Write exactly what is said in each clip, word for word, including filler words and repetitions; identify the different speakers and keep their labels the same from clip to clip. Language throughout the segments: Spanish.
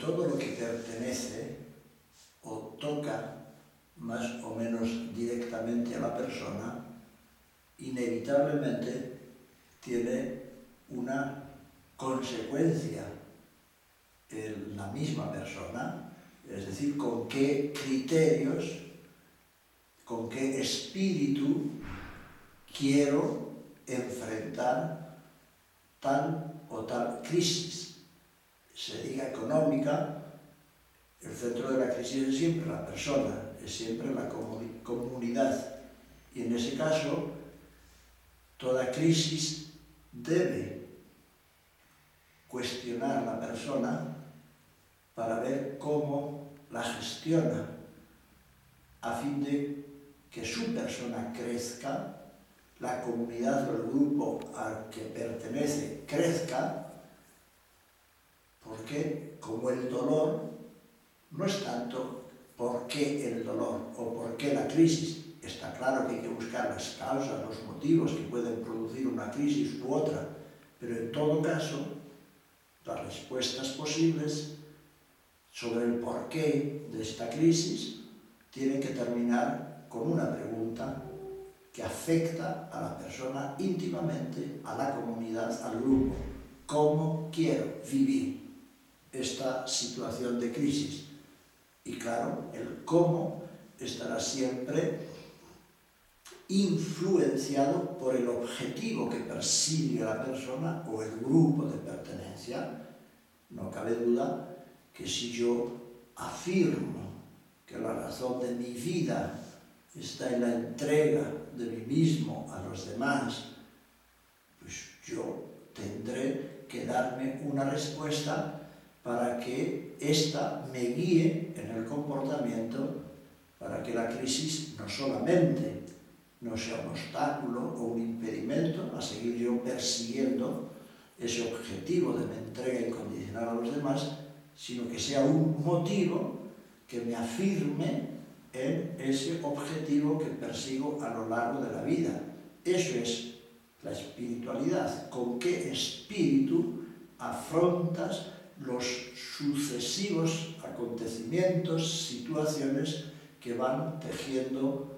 Speaker 1: todo lo que pertenece o toca más o menos directamente a la persona, inevitablemente tiene una consecuencia en la misma persona, es decir, con qué criterios, con qué espíritu quiero enfrentar tal o tal crisis, se diga económica. El centro de la crisis es siempre la persona, es siempre la comunidad, y en ese caso toda crisis debe cuestionar a la persona para ver cómo la gestiona a fin de que su persona crezca, la comunidad o el grupo al que pertenece crezca, porque como el dolor no es tanto por qué el dolor o por qué la crisis. Está claro que hay que buscar las causas, los motivos que pueden producir una crisis u otra, pero en todo caso, las respuestas posibles sobre el porqué de esta crisis tienen que terminar con una pregunta que afecta a la persona íntimamente, a la comunidad, al grupo. ¿Cómo quiero vivir esta situación de crisis? Y claro, el cómo estará siempre influenciado por el objetivo que persigue la persona o el grupo de pertenencia. No cabe duda que si yo afirmo que la razón de mi vida está en la entrega de mí mismo a los demás, pues yo tendré que darme una respuesta para que ésta me guíe en el comportamiento, para que la crisis no solamente no sea un obstáculo o un impedimento a seguir yo persiguiendo ese objetivo de mi entrega incondicional a los demás, sino que sea un motivo que me afirme en ese objetivo que persigo a lo largo de la vida. Eso es la espiritualidad. ¿Con qué espíritu afrontas los sucesivos acontecimientos, situaciones que van tejiendo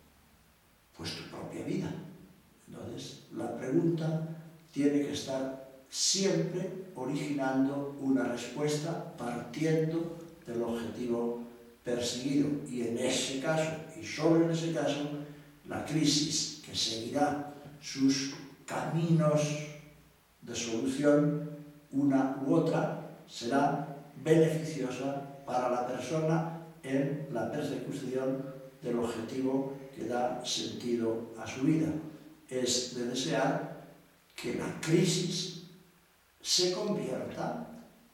Speaker 1: pues tu propia vida? Entonces, la pregunta tiene que estar siempre originando una respuesta partiendo del objetivo perseguido. Y en ese caso, y solo en ese caso, la crisis que seguirá sus caminos de solución, una u otra, será beneficiosa para la persona en la persecución del objetivo que da sentido a su vida. Es de desear que la crisis se convierta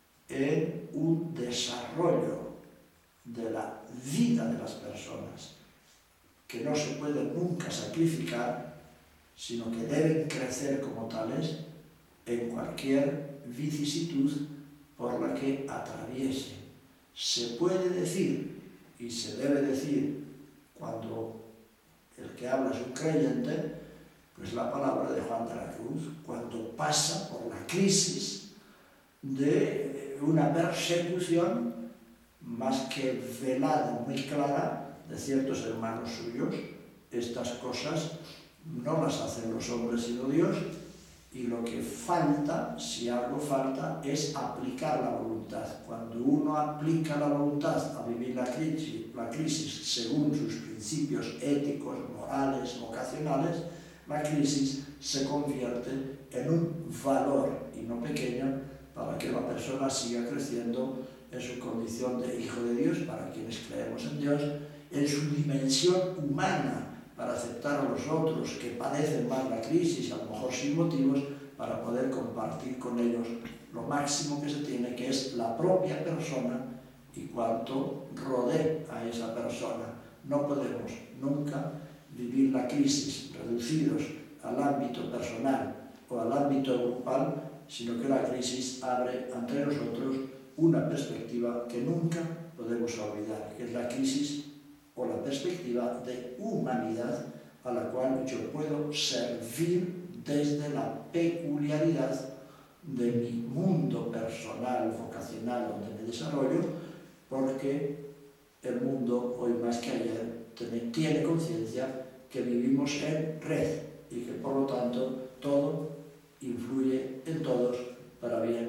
Speaker 1: en un desarrollo de la vida de las personas, que no se puede nunca sacrificar, sino que deben crecer como tales en cualquier vicisitud por la que atraviese. Se puede decir, y se debe decir, cuando el que habla es un creyente, pues la palabra de Juan de la Cruz, cuando pasa por la crisis de una persecución más que velada, muy clara, de ciertos hermanos suyos. Estas cosas no las hacen los hombres sino Dios, y lo que falta, si algo falta, es aplicar la voluntad. Cuando uno aplica la voluntad a vivir la crisis, la crisis según sus principios éticos, morales, vocacionales, la crisis se convierte en un valor, y no pequeño, para que la persona siga creciendo en su condición de hijo de Dios, para quienes creemos en Dios, en su dimensión humana, para aceptar a los otros que padecen más la crisis, a lo mejor sin motivos, para poder compartir con ellos lo máximo que se tiene, que es la propia persona y cuanto rodee a esa persona. No podemos nunca vivir la crisis reducidos al ámbito personal o al ámbito grupal, sino que la crisis abre ante nosotros una perspectiva que nunca podemos olvidar, que es la crisis o la perspectiva de humanidad a la cual yo puedo servir desde la peculiaridad de mi mundo personal, vocacional, donde me desarrollo, porque el mundo, hoy más que ayer, tiene conciencia que vivimos en red y que por lo tanto todo influye en todos para bien